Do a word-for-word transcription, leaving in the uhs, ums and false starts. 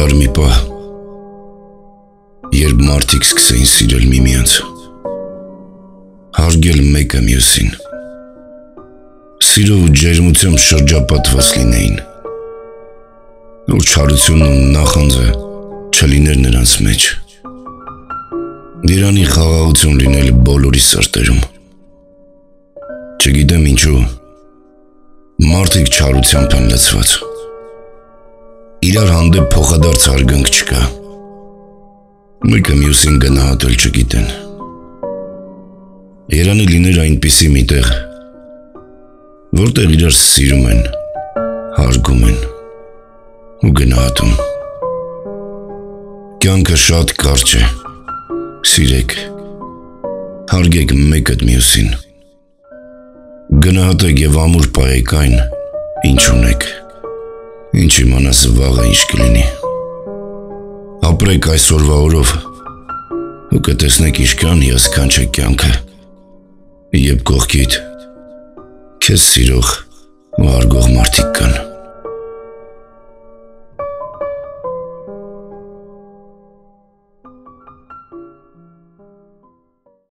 կգար մի պահ, երբ մարդիկ սկսեին սիրել միմյանց, հարգել մեկը մյուսին, սիրով ու ջերմությամբ շրջապատված լինեին, որ չարությունն ու նախանձը չլիներ նրանց մեջ, Երանի խաղաղություն լինել բոլորի սրտերում, չգիտեմ ինչու, մարդիկ չարությամբ են լցված, իրար հանդեպ փոխադարձ հարգանք չկա, մեկը մյուսին գնահատել չգիտեն, Երանի լիներ այնպիսի մի տեղ, որտեղ իրար սիրում են, հարգում են ու գնահատում, կյանքը շատ կարճ է, Սիրեք, հարգեք մեկըդ մյուսին, գնահատեք և ամուր պահեք այն, ինչ ունեք, ինչ իմանաս վաղը ինչ կլինի, ապրեք այսօրվա օրով ու կտեսնեք ինչքան հիասքանչ է կյանքը, երբ կողքիդ քեզ սիրող ու հարգող մարդիկ կան։